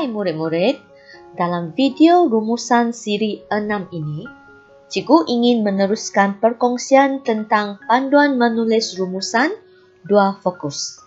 Hai murid-murid, dalam video rumusan siri 6 ini, Cikgu ingin meneruskan perkongsian tentang panduan menulis rumusan 2 fokus.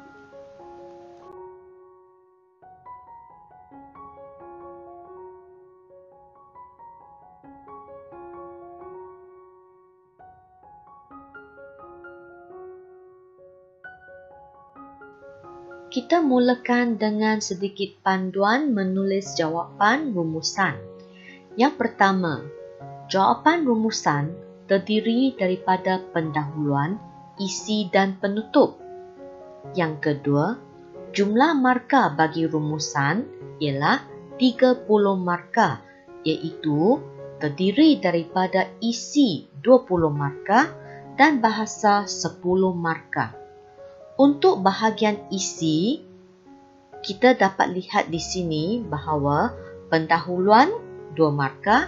Kita mulakan dengan sedikit panduan menulis jawapan rumusan. Yang pertama, jawapan rumusan terdiri daripada pendahuluan, isi dan penutup. Yang kedua, jumlah markah bagi rumusan ialah 30 markah, iaitu terdiri daripada isi 20 markah dan bahasa 10 markah. Untuk bahagian isi, kita dapat lihat di sini bahawa pendahuluan 2 markah,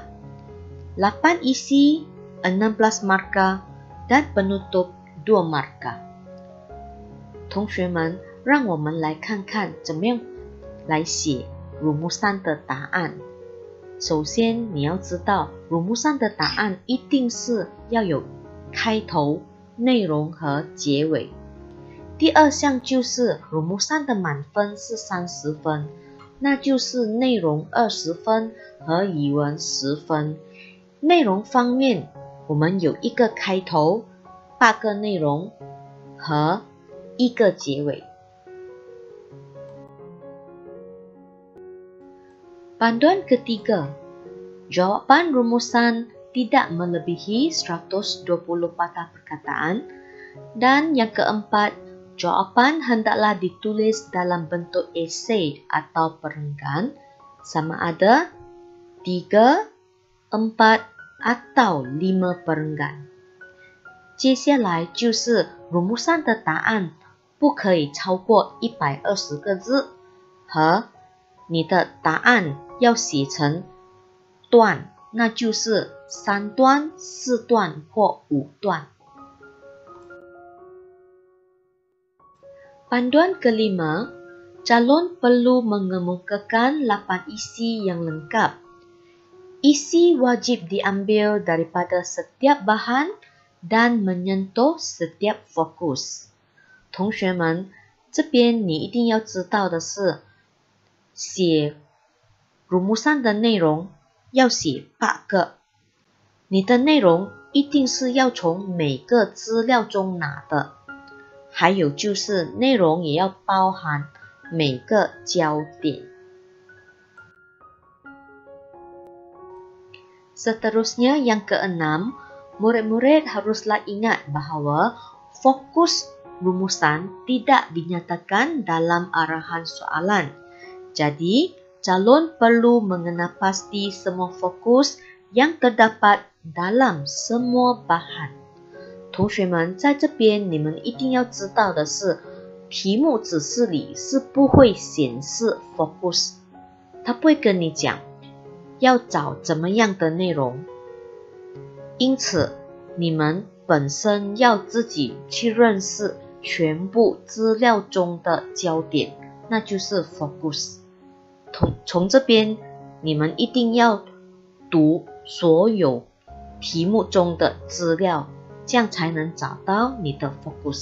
8 isi 16 markah dan penutup 2 markah. 同学们，让我们来看看怎么样来写 rumusan 的答案。首先，你要知道 rumusan 的答案一定是要有开头、内容和结尾。第二项就是 rumusan 的满分是30分，那就是内容20分和语文10分。内容方面，我们有一个开头、8个内容和1个结尾。Panduan ketiga, jawapan rumusan tidak melebihi 120 patah perkataan. Dan yang keempat, jawapan hendaklah ditulis dalam bentuk esei atau perenggan sama ada 3, 4 atau 5 perenggan。接下来就是rumusan 的答案不可以超过120个字，和你的答案要写成段，那就是3段、4段或5段。Panduan kelima, calon perlu mengemukakan 8 isi yang lengkap. Isi wajib diambil daripada setiap bahan dan menyentuh setiap fokus. 同学们，这边你一定要知道的是，写 rumusan 的内容要写8个。你的内容一定是要从每个资料中拿的。还有就是内容也要包含每个焦点。Seterusnya yang keenam, murid-murid haruslah ingat bahawa fokus rumusan tidak dinyatakan dalam arahan soalan. Jadi, calon perlu mengenal pasti semua fokus yang terdapat dalam semua bahan。同学们，在这边你们一定要知道的是，题目指示里是不会显示 focus， 它不会跟你讲要找怎么样的内容，因此你们本身要自己去认识全部资料中的焦点，那就是 focus。从这边你们一定要读所有题目中的资料，这样才能找到你的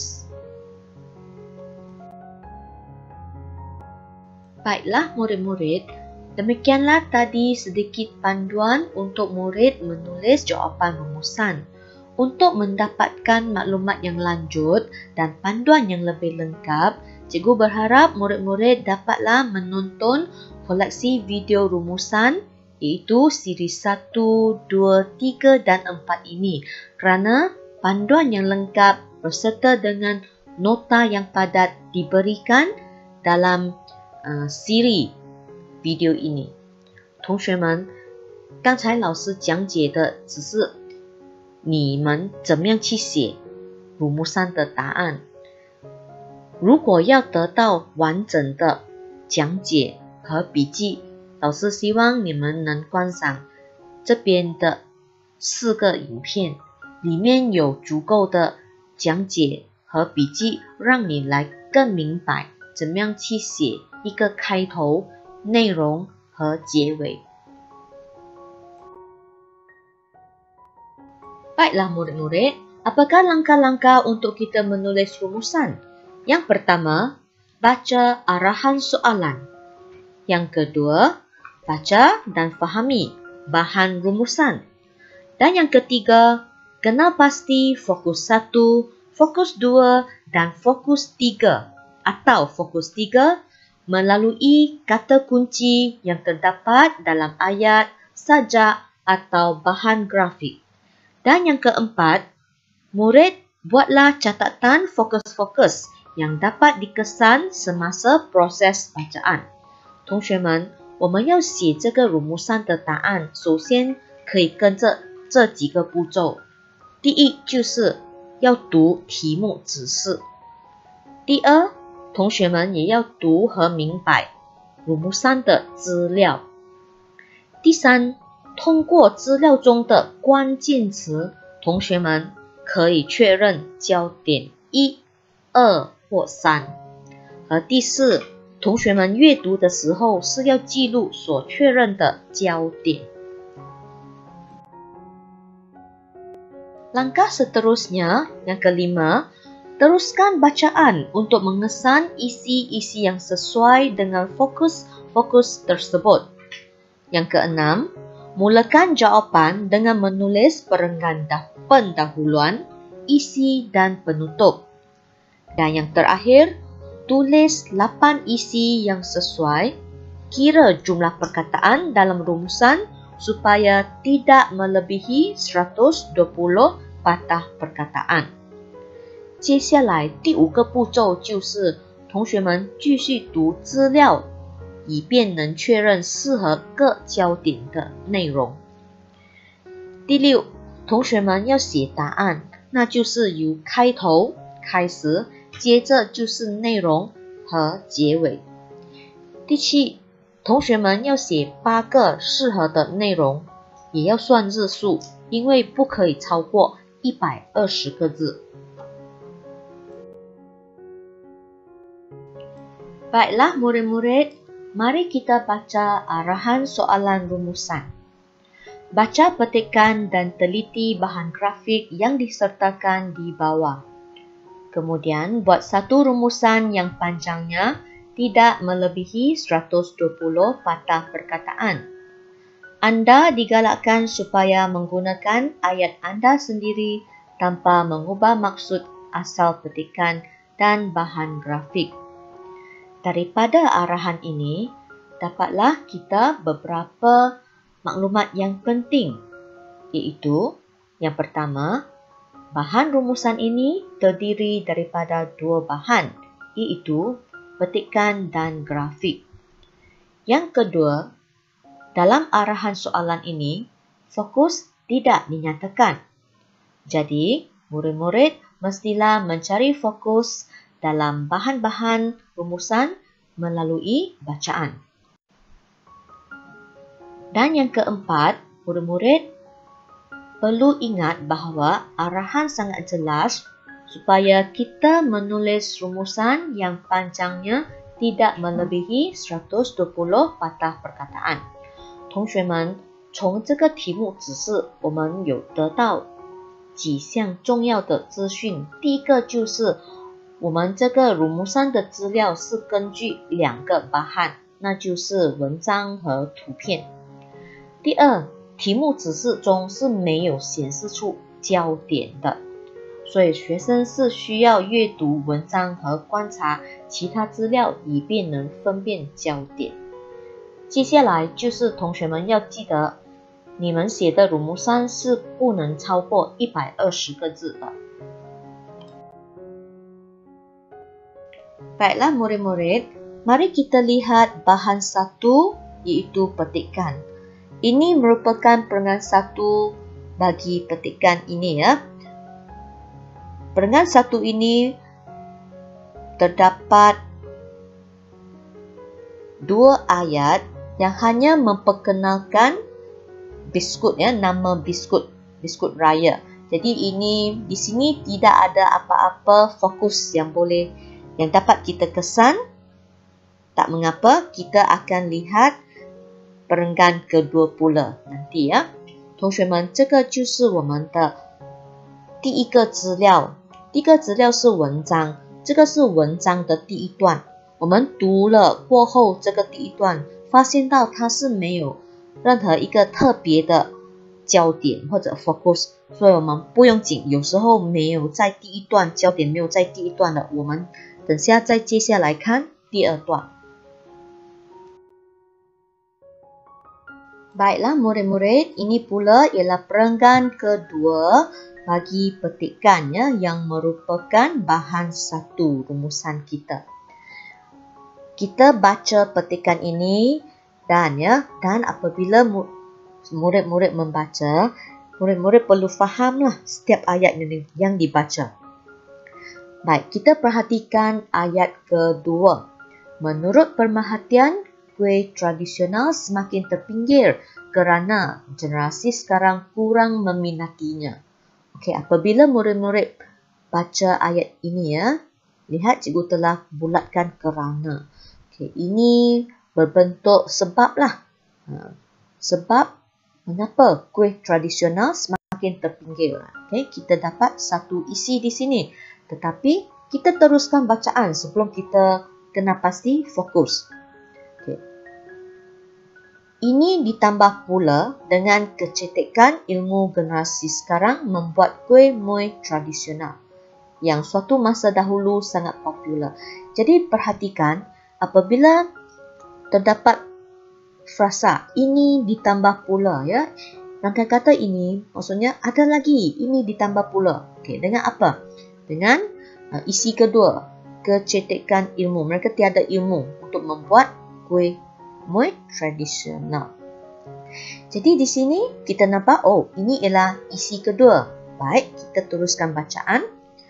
fokus。Baiklah murid-murid, demikianlah tadi sedikit panduan untuk murid menulis jawapan rumusan. Untuk mendapatkan maklumat yang lanjut dan panduan yang lebih lengkap, cikgu berharap murid-murid dapatlah menonton koleksi video rumusan iaitu siri 1, 2, 3 dan 4 ini kerana panduan yang lengkap berserta dengan nota yang padat diberikan dalam siri video ini。同学们，刚才老师讲解的只是你们怎么样去写 rumusan 的答案。如果要得到完整的讲解和笔记，老师希望你们能观赏这边的4个影片。里面有足够的讲解和笔记，让你来更明白怎么样去写一个开头、 内容和结尾. Baiklah murid-murid, apakah langkah-langkah untuk kita menulis rumusan? Yang pertama, baca arahan soalan. Yang kedua, baca dan fahami bahan rumusan. Dan yang ketiga, kenal pasti fokus 1, fokus 2 dan fokus 3 atau fokus 3 melalui kata kunci yang terdapat dalam ayat, sajak atau bahan grafik. Dan yang keempat, murid buatlah catatan fokus-fokus yang dapat dikesan semasa proses bacaan. 同学们，我们要写这个ruumusan的答案，首先可以跟着这几个步骤。第一，就是要读题目指示。第二，同学们也要读和明白rumusan的资料。第三，通过资料中的关键词，同学们可以确认焦点1、2或3。而第四，同学们阅读的时候是要记录所确认的焦点。Langkah seterusnya, yang kelima, teruskan bacaan untuk mengesan isi-isi yang sesuai dengan fokus-fokus tersebut. Yang keenam, mulakan jawapan dengan menulis perenggan pendahuluan, isi dan penutup. Dan yang terakhir, tulis 8 isi yang sesuai, kira jumlah perkataan dalam rumusan supaya tidak melebihi 120 patah perkataan. 接下来第5个步骤就是同学们继续读资料，以便能确认适合各焦点的内容。第6，同学们要写答案，那就是由开头开始，接着就是内容和结尾。第7，同学们要写8个适合的内容，也要算字数，因为不可以超过120个字。Baiklah murid-murid, mari kita baca arahan soalan rumusan. Baca petikan dan teliti bahan grafik yang disertakan di bawah. Kemudian buat satu rumusan yang panjangnya tidak melebihi 120 patah perkataan. Anda digalakkan supaya menggunakan ayat Anda sendiri tanpa mengubah maksud asal petikan dan bahan grafik. Daripada arahan ini, dapatlah kita beberapa maklumat yang penting, iaitu yang pertama, bahan rumusan ini terdiri daripada 2 bahan, iaitu petikan dan grafik. Yang kedua, dalam arahan soalan ini, fokus tidak dinyatakan. Jadi, murid-murid mestilah mencari fokus dalam bahan-bahan rumusan melalui bacaan. Dan yang keempat, murid-murid perlu ingat bahawa arahan sangat jelas supaya kita menulis rumusan yang panjangnya tidak melebihi 120 patah perkataan. 同学们，从这个题目指示我们有得到几项重要的资讯。第一个就是我们这个rumusan的资料是根据2个bahan，那就是文章和图片。第二，题目指示中是没有显示出焦点的，所以学生是需要阅读文章和观察其他资料，以便能分辨焦点。接下来就是同学们要记得，你们写的rumusan是不能超过120个字的。Baiklah murid-murid, mari kita lihat bahan 1, iaitu petikan. Ini merupakan perenggan 1 bagi petikan ini ya. Perenggan 1 ini terdapat 2 ayat yang hanya memperkenalkan biskut ya, nama biskut raya. Jadi ini di sini tidak ada apa-apa fokus yang dapat kita kesan Tak mengapa, kita akan lihat perenggan kedua pula nanti ya。同学们，这个就是我们的第一个资料。第一个资料是文章，这个是文章的第一段。我们读了过后，这个第一段发现到它是没有任何一个特别的焦点或者 focus， 所以我们不用紧，有时候没有在第一段，焦点没有在第一段的，我们等下再接下来看第二段。Baiklah murid-murid, ini pula ialah perenggan kedua bagi petikan ya, yang merupakan bahan satu rumusan kita. Kita baca petikan ini dan apabila murid-murid membaca, murid-murid perlu fahamlah setiap ayat yang dibaca. Baik, kita perhatikan ayat kedua. Menurut pemerhatian, kuih tradisional semakin terpinggir kerana generasi sekarang kurang meminatinya. Okey, apabila murid-murid baca ayat ini ya, lihat cikgu telah bulatkan kerana. Okey, ini berbentuk sebab lah. Sebab mengapa kuih tradisional semakin terpinggir. Okey, kita dapat satu isi di sini. Tetapi kita teruskan bacaan sebelum kita kena pasti fokus. Okay. Ini ditambah pula dengan kecetikan ilmu generasi sekarang membuat kuih muih tradisional yang suatu masa dahulu sangat popular. Jadi perhatikan apabila terdapat frasa ini ditambah pula ya. Rangkaian kata ini maksudnya ada lagi ini ditambah pula. Okey, dengan apa? Dengan isi kedua, kecetikan ilmu. Mereka tiada ilmu untuk membuat kuih muih tradisional. Jadi di sini kita nampak, oh ini ialah isi kedua. Baik, kita teruskan bacaan.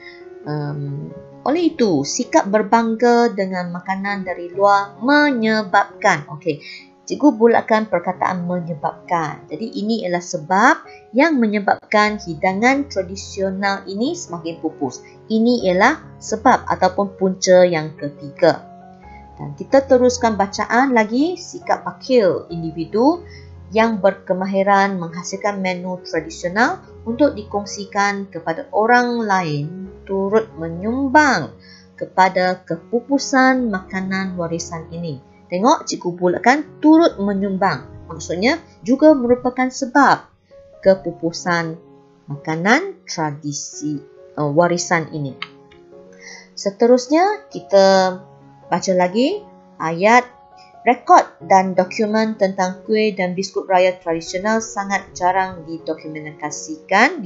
Oleh itu, sikap berbangga dengan makanan dari luar menyebabkan. Okey, cikgu bulatkan perkataan menyebabkan. Jadi ini ialah sebab yang menyebabkan hidangan tradisional ini semakin pupus. Ini ialah sebab ataupun punca yang ketiga. Dan kita teruskan bacaan lagi, sikap akil individu yang berkemahiran menghasilkan menu tradisional untuk dikongsikan kepada orang lain turut menyumbang kepada kepupusan makanan warisan ini. Tengok cikgu bulatkan turut menyumbang. Maksudnya juga merupakan sebab kepupusan makanan tradisi warisan ini. Seterusnya kita baca lagi ayat. Rekod dan dokumen tentang kuih dan biskut raya tradisional sangat jarang didokumentasikan.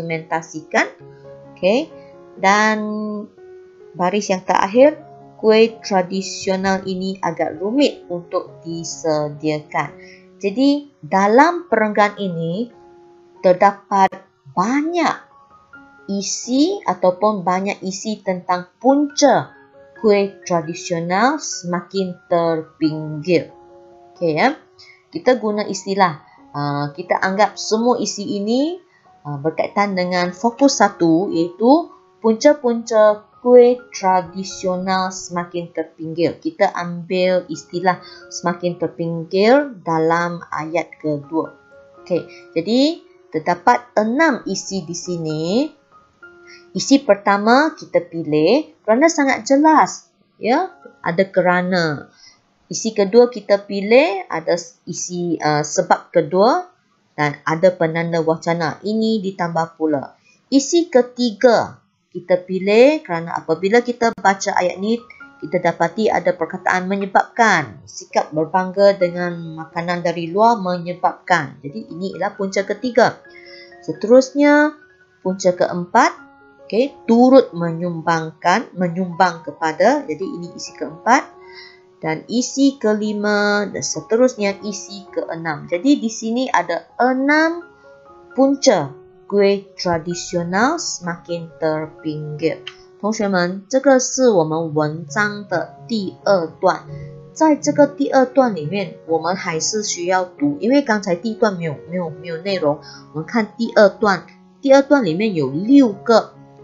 Okay. Dan baris yang terakhir, kuih tradisional ini agak rumit untuk disediakan. Jadi dalam perenggan ini terdapat banyak isi ataupun banyak isi tentang punca kuih tradisional semakin terpinggir. Okay, ya. Kita guna istilah. Kita anggap semua isi ini berkaitan dengan fokus satu, iaitu punca-punca kuih tradisional semakin terpinggir. Kita ambil istilah semakin terpinggir dalam ayat kedua. Okay, jadi terdapat 6 isi di sini. Isi pertama kita pilih kerana sangat jelas, ya, ada kerana. Isi kedua kita pilih ada isi sebab kedua dan ada penanda wacana. Ini ditambah pula. Isi ketiga kita pilih kerana apabila kita baca ayat ni kita dapati ada perkataan menyebabkan. Sikap berbangga dengan makanan dari luar menyebabkan. Jadi ini ialah punca ketiga. Seterusnya punca keempat. Okay, turut menyumbang kepada. Jadi ini isi keempat dan isi kelima dan seterusnya isi keenam. Jadi di sini ada 6 punca kuih tradisional semakin terpinggir. 同学们，这个是我们文章的第二段。在这个第二段里面，我们还是需要读，因为刚才第一段没有内容。我们看第二段，第二段里面有6个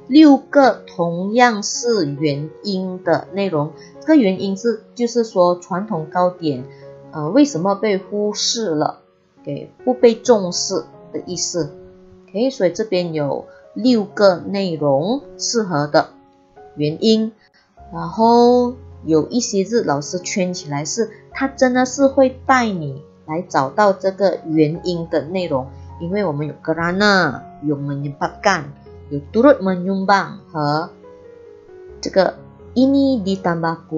6个同样是元音的内容。这个原因就是说传统糕点为什么被忽视了，不被重视的意思。所以这边有6个内容适合的元音，然后有一些字老师圈起来，是它真的是会带你来找到这个元音的内容，因为我们有 kerana， 有 menyebabkan， 有 turut menyumbang 和这个 ini ditambah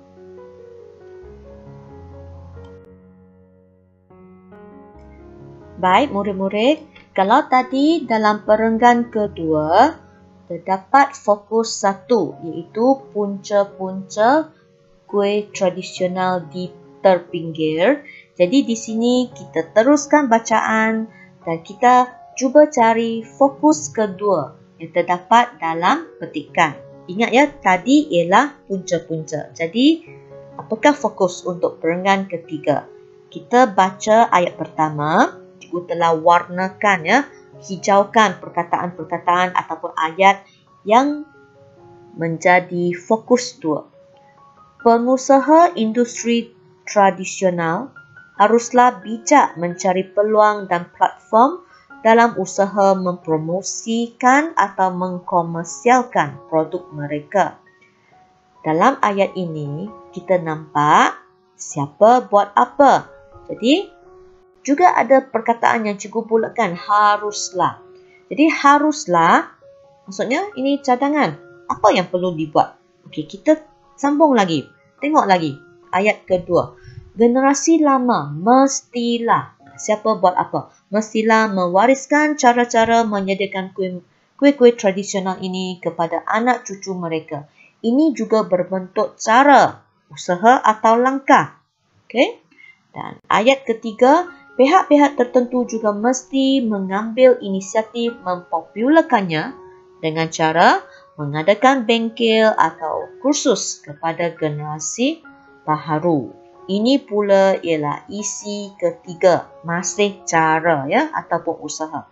pula。Baik murid-murid, kalau tadi dalam perenggan kedua terdapat fokus 1, iaitu punca-punca kuih tradisional di terpinggir. Jadi di sini kita teruskan bacaan dan kita cuba cari fokus kedua yang terdapat dalam petikan. Ingat ya, tadi ialah punca-punca. Jadi, apakah fokus untuk perenggan ketiga? Kita baca ayat pertama, cikgu telah warnakan ya, hijaukan perkataan-perkataan ataupun ayat yang menjadi fokus 2. Pengusaha industri tradisional haruslah bijak mencari peluang dan platform dalam usaha mempromosikan atau mengkomersialkan produk mereka. Dalam ayat ini, kita nampak siapa buat apa. Jadi, juga ada perkataan yang cikgu bulatkan, haruslah. Jadi, haruslah, maksudnya ini cadangan. Apa yang perlu dibuat? Okey, kita sambung lagi. Tengok lagi. Ayat kedua. Generasi lama mestilah. Siapa buat apa? Mestilah mewariskan cara-cara menyediakan kuih-kuih tradisional ini kepada anak cucu mereka. Ini juga berbentuk cara, usaha atau langkah. Okey? Dan ayat ketiga, pihak-pihak tertentu juga mesti mengambil inisiatif mempopularkannya dengan cara mengadakan bengkel atau kursus kepada generasi baharu. Ini pula ialah isi ketiga, masih cara ya ataupun usaha.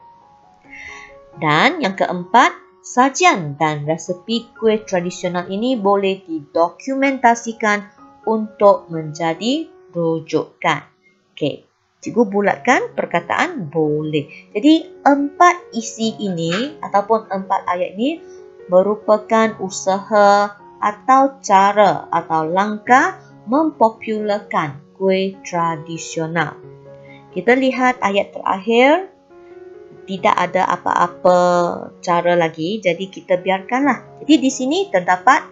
Dan yang keempat, sajian dan resepi kuih tradisional ini boleh didokumentasikan untuk menjadi rujukan. Okey, cikgu bulatkan perkataan boleh. Jadi 4 isi ini ataupun 4 ayat ini merupakan usaha atau cara atau langkah mempopularkan kuih tradisional. Kita lihat ayat terakhir, tidak ada apa-apa cara lagi, jadi kita biarkanlah. Jadi di sini terdapat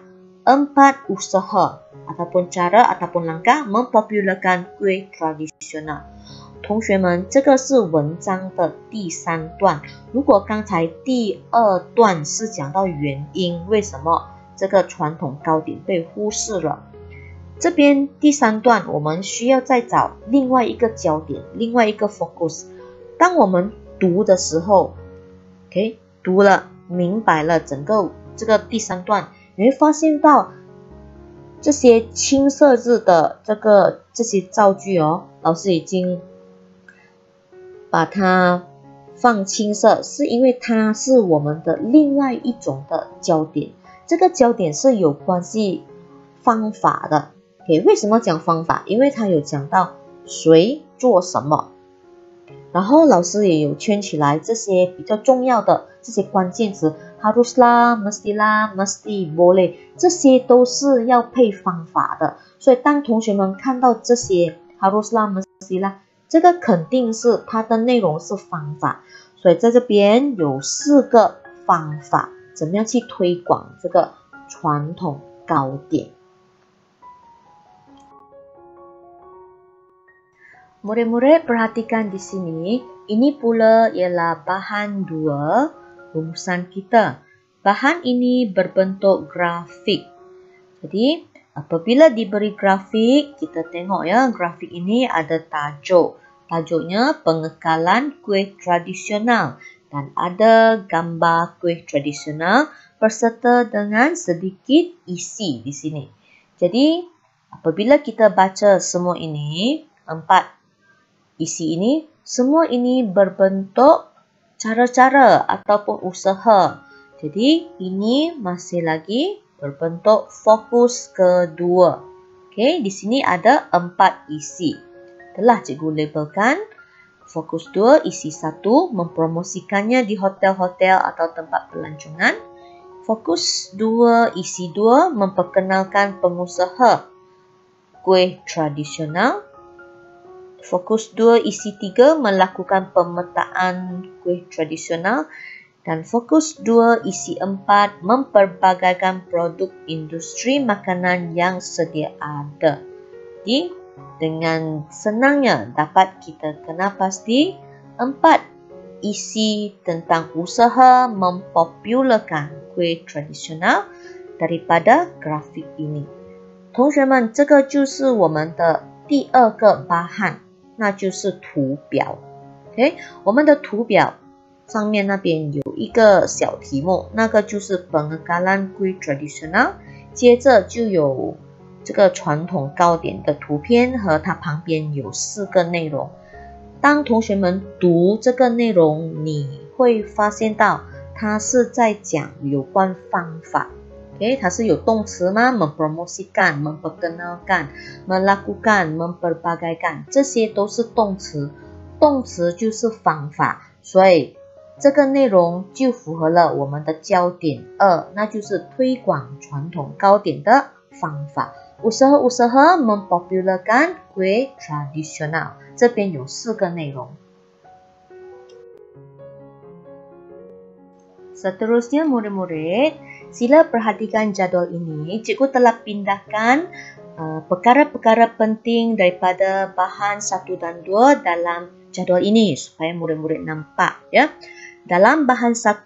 4 usaha ataupun cara ataupun langkah mempopularkan kuih tradisional. 同学们，这个是文章的第3段。如果刚才第2段是讲到原因，为什么这个传统糕点被忽视了？这边第3段我们需要再找另外一个焦点，另外一个 focus。当我们读的时候 ，OK， 读了明白了整个这个第3段，你会发现到这些青色字的这些造句哦，老师已经把它放青色，是因为它是我们的另外一种的焦点。这个焦点是有关系方法的。为什么讲方法？因为它有讲到谁做什么，然后老师也有圈起来这些比较重要的这些关键词 haruslah, mestilah, mesti, boleh， 这些都是要配方法的。所以当同学们看到这些 haruslah, mestilah， 这个肯定是它的内容是方法。所以在这边有4个方法，怎么样去推广这个传统糕点。Murid-murid perhatikan di sini, ini pula ialah bahan 2 rumusan kita. Bahan ini berbentuk grafik. Jadi, apabila diberi grafik, kita tengok ya, grafik ini ada tajuk. Tajuknya pengekalan kuih tradisional dan ada gambar kuih tradisional berserta dengan sedikit isi di sini. Jadi, apabila kita baca semua ini, 4 isi ini, semua ini berbentuk cara-cara ataupun usaha. Jadi ini masih lagi berbentuk fokus kedua. Okey, di sini ada 4 isi. Telah cikgu labelkan. Fokus 2, isi 1, mempromosikannya di hotel-hotel atau tempat pelancongan. Fokus 2, isi 2, memperkenalkan pengusaha kuih tradisional. Fokus 2, isi 3, melakukan pemetaan kuih tradisional. Dan fokus 2, isi 4, memperbagaikan produk industri makanan yang sedia ada. Jadi, dengan senangnya dapat kita kenal pasti 4 isi tentang usaha mempopularkan kuih tradisional daripada grafik ini. 同学们，这个就是我们的第二个巴汉，那就是图表。OK， 我们的图表上面那边有一个小题目，那个就是 Pengekalan Kuih Tradisional， 接着就有这个传统糕点的图片和它旁边有4个内容。当同学们读这个内容，你会发现到它是在讲有关方法。Okay, 它是有动词吗？ mempromosikan, memperkenalkan, melakukan, memperbagaikan， 这些都是动词。动词就是方法，所以这个内容就符合了我们的焦点2，那就是推广传统糕点的方法。Usaha-usaha mempopularkan kuih tradisional， 这边有4个内容。Seterusnya murid-murid, sila perhatikan jadual ini. Cikgu telah pindahkan perkara-perkara penting daripada bahan 1 dan 2 dalam jadual ini supaya murid-murid nampak ya. Dalam bahan 1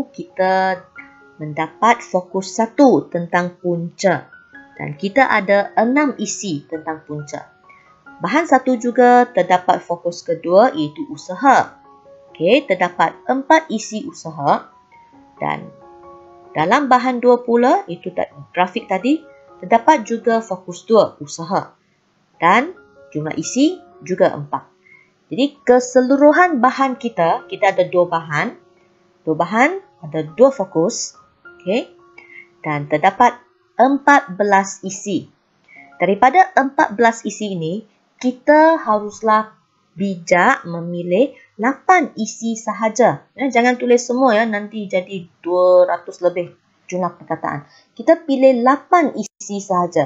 kita mendapat fokus 1 tentang punca dan kita ada 6 isi tentang punca. Bahan 1 juga terdapat fokus kedua iaitu usaha. Okey, terdapat 4 isi usaha. Dan dalam bahan 2 pula, itu grafik tadi, terdapat juga fokus 2, usaha. Dan jumlah isi juga 4. Jadi keseluruhan bahan kita ada 2 bahan. 2 bahan, ada 2 fokus. Okay. Dan terdapat 14 isi. Daripada 14 isi ini, kita haruslah bijak memilih 8 isi sahaja. Jangan tulis semua ya, nanti jadi 200 lebih jumlah perkataan. Kita pilih 8 isi sahaja.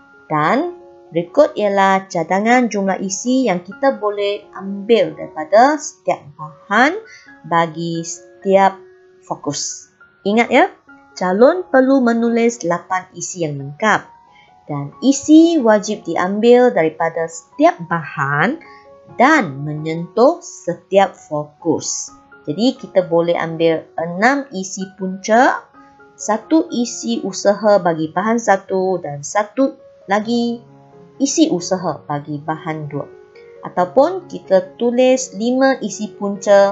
Dan berikut ialah cadangan jumlah isi yang kita boleh ambil daripada setiap bahan bagi setiap fokus. Ingat ya, calon perlu menulis 8 isi yang lengkap. Dan isi wajib diambil daripada setiap bahan dan menyentuh setiap fokus. Jadi kita boleh ambil 6 isi punca, 1 isi usaha bagi bahan 1 dan 1 lagi isi usaha bagi bahan 2. Ataupun kita tulis 5 isi punca,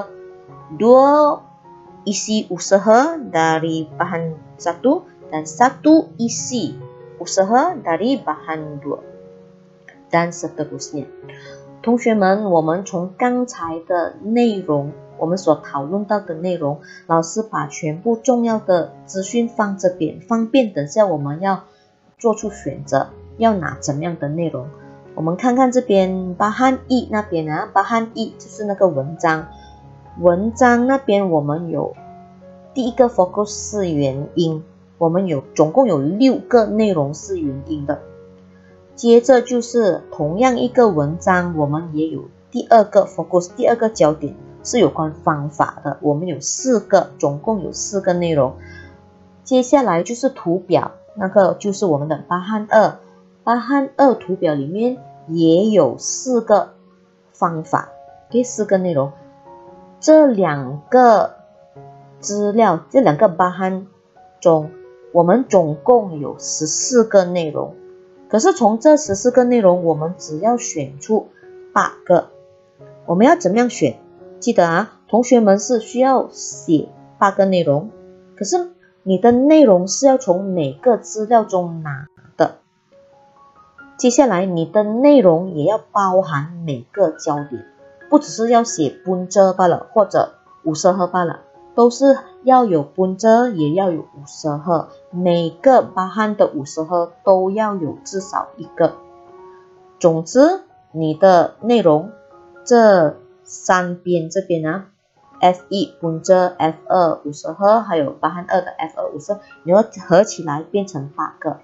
2 isi usaha dari bahan 1 dan 1 isi usaha dari bahan 2. Dan seterusnya. 同学们，我们从刚才的内容，我们所讨论到的内容，老师把全部重要的资讯放这边，方便等下我们要做出选择，要拿怎么样的内容。我们看看这边bahan 1那边啊，bahan 1就是那个文章，文章那边我们有第一个 focus 是元音，我们总共有6个内容是元音的。接着就是同样一个文章，我们也有第二个 focus， 第二个焦点是有关方法的，我们有4个，总共有4个内容。接下来就是图表，那个就是我们的bahan 2， bahan 2图表里面也有4个方法，这4个内容。这2个资料，这2个bahan中，我们总共有14个内容。可是从这14个内容，我们只要选出8个。我们要怎么样选？记得啊，同学们是需要写8个内容，可是你的内容是要从哪个资料中拿的？接下来你的内容也要包含每个焦点，不只是要写punca罢了，或者usaha罢了， 都是要有 punca 也要有 usaha， 每个 bahan 的 usaha 都要有至少一个。总之你的内容这三边这边啊 F1 punca F2 usaha 还有 bahan 2的 F2 usaha 你要合起来变成8个，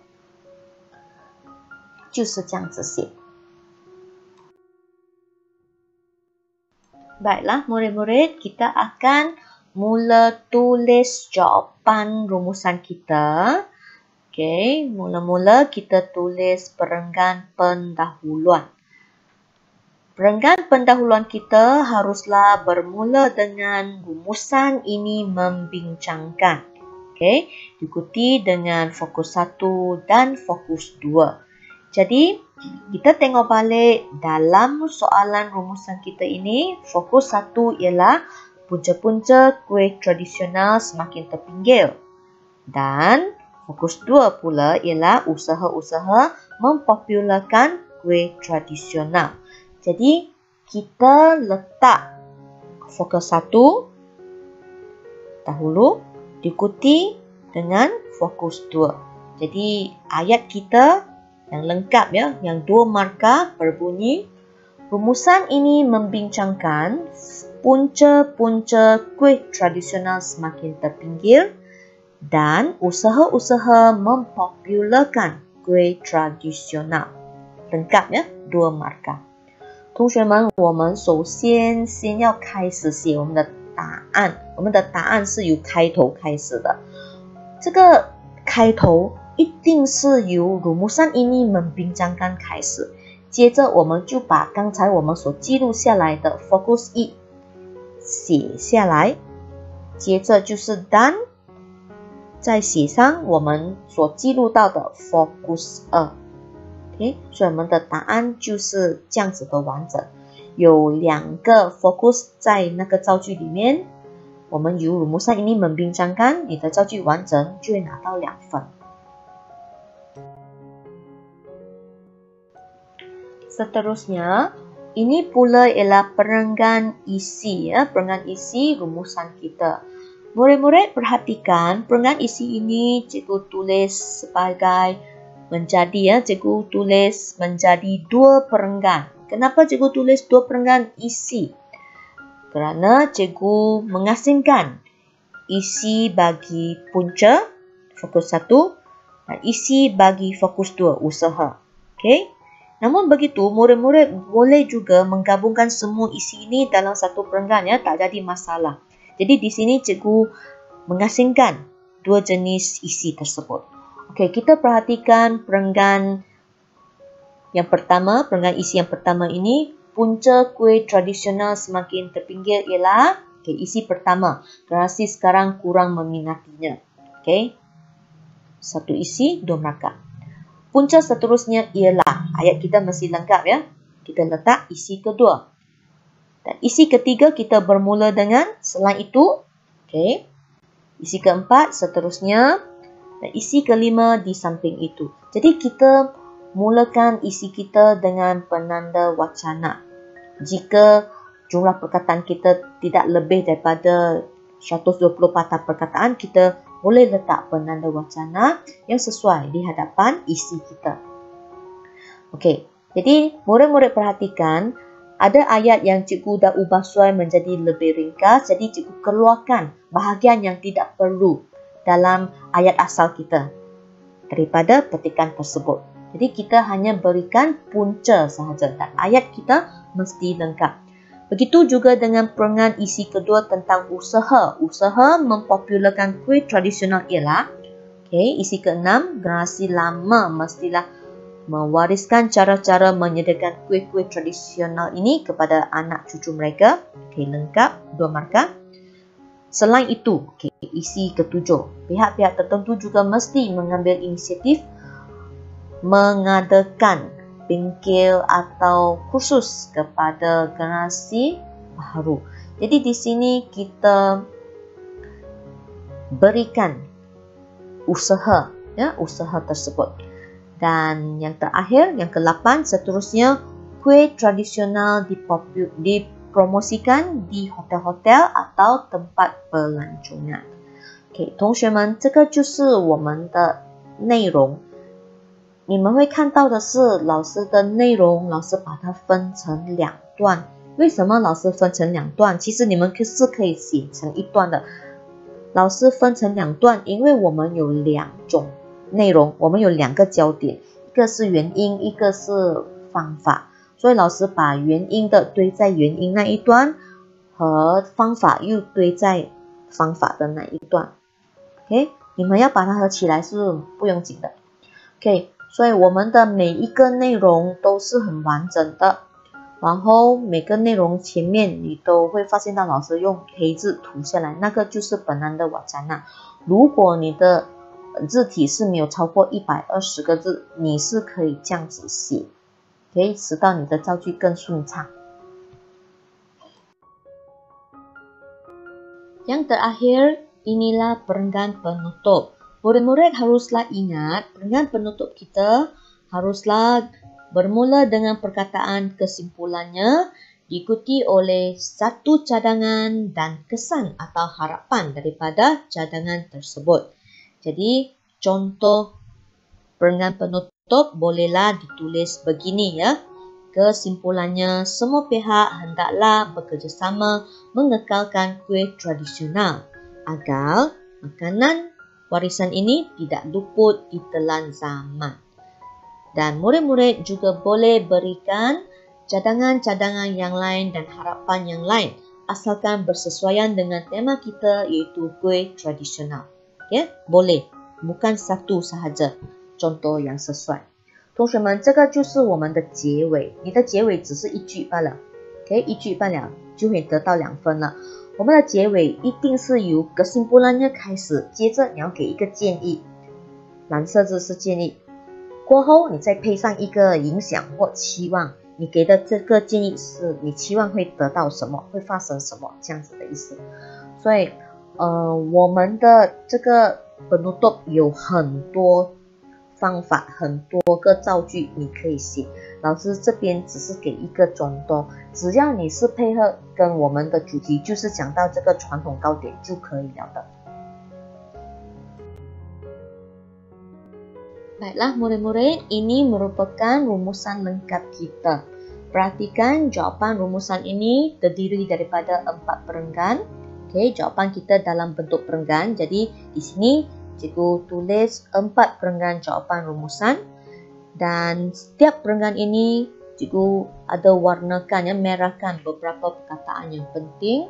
就是这样子写。Baiklah murid-murid, kita akan mula tulis jawapan rumusan kita. Okey, mula-mula kita tulis perenggan pendahuluan. Perenggan pendahuluan kita haruslah bermula dengan rumusan ini membincangkan. Okey, diikuti dengan fokus 1 dan fokus 2. Jadi, kita tengok balik dalam soalan rumusan kita ini, fokus 1 ialah punca-punca kuih tradisional semakin terpinggir. Dan fokus 2 pula ialah usaha-usaha mempopularkan kuih tradisional. Jadi, kita letak fokus 1 dahulu diikuti dengan fokus 2. Jadi, ayat kita yang lengkap ya, yang 2 markah berbunyi, rumusan ini membincangkan punca-punca kuih tradisional semakin terpinggir dan usaha-usaha mempopularkan kuih tradisional. Lengkap ya, 2 markah。同学们，我们首先要开始写我们的答案，我们的答案是由开头开始的。这个开头一定是由 rumusan ini membincangkan 开始，接着我们就把刚才我们所记录下来的 fokus 1写下来，接着就是 dan 再写上我们所记录到的 fokus 2。OK， 所以我们的答案就是这样子的完整，有2个 fokus 在那个造句里面，我们由 rumusan ini membincangkan， 你的造句完整就会拿到2分。Seterusnya, ini pula ialah perenggan isi ya, perenggan isi rumusan kita. Murid-murid perhatikan, perenggan isi ini cikgu tulis sebagai menjadi ya, cikgu tulis menjadi 2 perenggan. Kenapa cikgu tulis 2 perenggan isi? Kerana cikgu mengasingkan isi bagi punca fokus 1 dan isi bagi fokus 2 usaha. Okey. Namun begitu, murid-murid boleh juga menggabungkan semua isi ini dalam satu perenggan ya, tak jadi masalah. Jadi di sini cikgu mengasingkan 2 jenis isi tersebut. Okey, kita perhatikan perenggan yang pertama, perenggan isi yang pertama ini, punca kuih tradisional semakin terpinggir ialah isi pertama. Generasi sekarang kurang meminatinya. Okey. Satu isi, 2 markah. Punca seterusnya ialah, ayat kita masih lengkap ya. Kita letak isi kedua. Dan isi ketiga kita bermula dengan selain itu. Okay. Isi keempat seterusnya. Dan isi kelima di samping itu. Jadi kita mulakan isi kita dengan penanda wacana. Jika jumlah perkataan kita tidak lebih daripada 120 patah perkataan, kita boleh letak penanda wacana yang sesuai di hadapan isi kita. Okey, jadi murid-murid perhatikan, ada ayat yang cikgu dah ubah suai menjadi lebih ringkas, jadi cikgu keluarkan bahagian yang tidak perlu dalam ayat asal kita daripada petikan tersebut. Jadi kita hanya berikan punca sahaja dan ayat kita mesti lengkap. Begitu juga dengan perenggan isi kedua tentang usaha. Usaha mempopularkan kuih tradisional ialah, isi ke-6, generasi lama mestilah mewariskan cara-cara menyediakan kuih-kuih tradisional ini kepada anak cucu mereka. Lengkap, 2 markah. Selain itu, isi ke-7, pihak-pihak tertentu juga mesti mengambil inisiatif mengadakan bingkil atau kursus kepada generasi baru. Jadi di sini kita berikan usaha ya, usaha tersebut. Dan yang terakhir, yang ke-8 seterusnya, kuih tradisional dipromosikan di hotel-hotel atau tempat pelancongan。同学们，这个就是我们的内容。你们会看到的是老师的内容，老师把它分成两段。为什么老师分成两段？其实你们是可以写成一段的。老师分成两段，因为我们有两种内容，我们有两个焦点，一个是原因，一个是方法。所以老师把原因的堆在原因那一段，和方法又堆在方法的那一段。OK， 你们要把它合起来是不用紧的。OK， 所以我们的每一个内容都是很完整的，然后每个内容前面你都会发现到老师用黑字涂下来，那个就是本案的瓦赞纳。如果你的字体是没有超过120个字，你是可以这样子写，可以使到你的造句更顺畅。Yang terakhir, inilah perenggan penutup. Murid-murid haruslah ingat, perenggan penutup kita haruslah bermula dengan perkataan kesimpulannya, diikuti oleh satu cadangan dan kesan atau harapan daripada cadangan tersebut. Jadi, contoh perenggan penutup bolehlah ditulis begini ya. Kesimpulannya, semua pihak hendaklah bekerjasama mengekalkan kuih tradisional agar makanan warisan ini tidak luput ditelan zaman. Dan murid-murid juga boleh berikan cadangan-cadangan yang lain dan harapan yang lain asalkan bersesuaian dengan tema kita iaitu kuih tradisional. Ya, boleh. Bukan satu sahaja contoh yang sesuai。同学们，这个就是我们的结尾，你的结尾只是一句罢了 ，OK， 一句罢了就会得到2分了。我们的结尾一定是由kesimpulannya开始，接着你要给一个建议，蓝色字是建议，过后你再配上一个影响或期望，你给的这个建议是你期望会得到什么，会发生什么这样子的意思。所以，我们的这个penutup有很多方法，很多个造句你可以写，老师这边只是给一个contoh，只要你是配合跟我们的主题，就是讲到这个传统糕点就可以了的。Baiklah murid-murid, ini merupakan rumusan lengkap kita. Perhatikan jawapan rumusan ini terdiri daripada 4 perenggan. Okey, jawapan kita dalam bentuk perenggan. Jadi di sini cikgu tulis 4 perenggan jawapan rumusan dan setiap perenggan ini cikgu ada warnakan, ya, merahkan beberapa perkataan yang penting.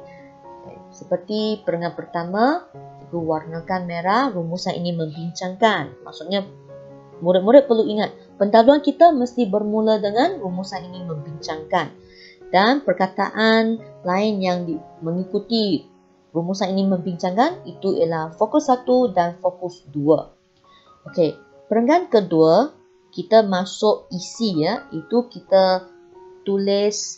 Seperti perenggan pertama, cikgu warnakan merah, rumusan ini membincangkan. Maksudnya murid-murid perlu ingat, pendahuluan kita mesti bermula dengan rumusan ini membincangkan. Dan perkataan lain yang mengikuti rumusan ini membincangkan itu ialah fokus 1 dan fokus 2. Okey, perenggan kedua kita masuk isi, ya, itu kita tulis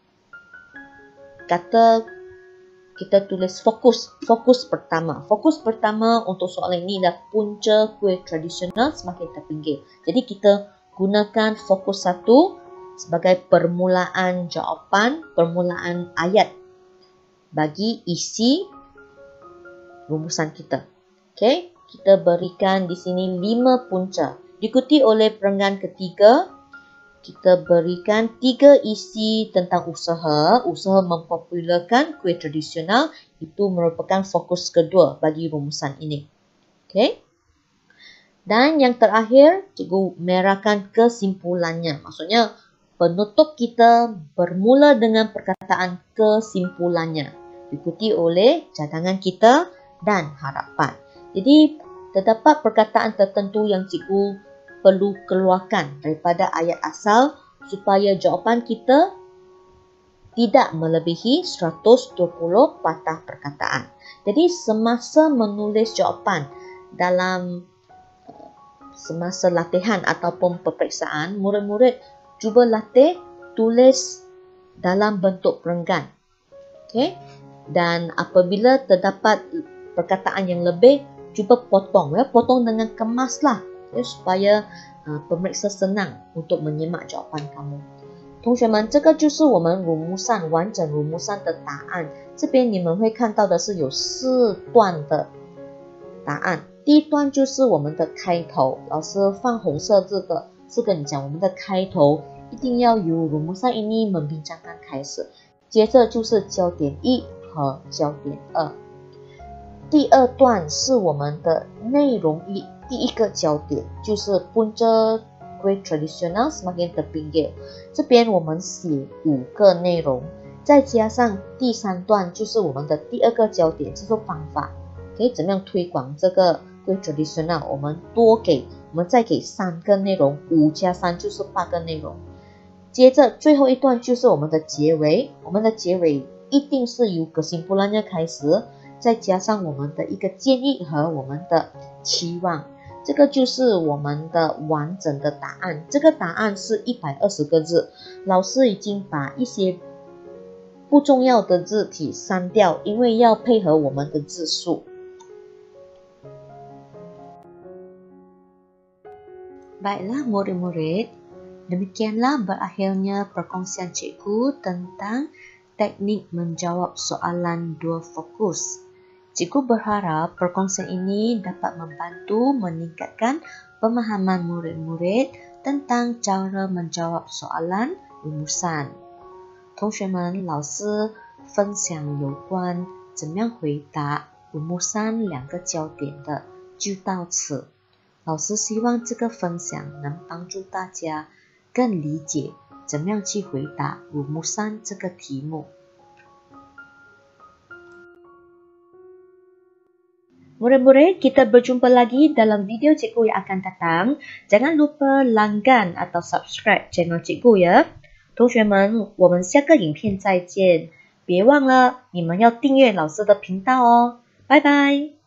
fokus pertama. Fokus pertama untuk soalan ini adalah punca kuih tradisional semakin terpinggir. Jadi kita gunakan fokus 1 sebagai permulaan jawapan, permulaan ayat bagi isi rumusan kita. Okey, kita berikan di sini 5 punca. Diikuti oleh perenggan ketiga, kita berikan 3 isi tentang usaha mempopularkan kuih tradisional, itu merupakan fokus kedua bagi rumusan ini. Okey. Dan yang terakhir, cikgu merahkan kesimpulannya. Maksudnya penutup kita bermula dengan perkataan kesimpulannya, diikuti oleh cadangan kita dan harapan. Jadi, terdapat perkataan tertentu yang cikgu perlu keluarkan daripada ayat asal supaya jawapan kita tidak melebihi 120 patah perkataan. Jadi, semasa menulis jawapan dalam semasa latihan ataupun peperiksaan, murid-murid cuba latih tulis dalam bentuk perenggan. Okey? Dan apabila terdapat perkataan yang lebih, cuba potong, ya, potong dengan kemaslah, ya, supaya pemeriksa senang untuk menyimak jawapan kamu. 同学们，这个就是我们rumusan完整rumusan的答案。这边你们会看到的是有4段的答案。第一段就是我们的开头，老师放红色字的是跟你讲我们的开头一定要由rumusan ini membincangan开始，接着就是焦点1和焦点2。第二段是我们的内容1，第一个焦点就是 punca kue tradisional semakin terpinggir， 这边我们写5个内容，再加上第3段就是我们的第二个焦点，就是方法，可以怎么样推广这个 kue tradisional， 我们再给3个内容，5加3就是8个内容。接着最后一段就是我们的结尾，我们的结尾一定是由kesimpulannya开始，再加上我们的一个建议和我们的期望，这个就是我们的完整的答案。这个答案是120个字，老师已经把一些不重要的字体删掉，因为要配合我们的字数。Baiklah murid-murid, demikianlah berakhirnya perkongsian cikgu tentang teknik menjawab soalan 2 fokus. Cikgu berharap perkongsian ini dapat membantu meningkatkan pemahaman murid-murid tentang cara menjawab soalan rumusan。同学们，老师分享有关怎么样回答rumusan 2个焦点的就到此。老师希望这个分享能帮助大家更理解怎么样去回答rumusan 这个题目。Murid-murid, kita berjumpa lagi dalam video cikgu yang akan datang. Jangan lupa langgan atau subscribe channel cikgu ya. 同学们，我们下个影片再见。别忘了，你们要订阅老师的频道哦。拜拜。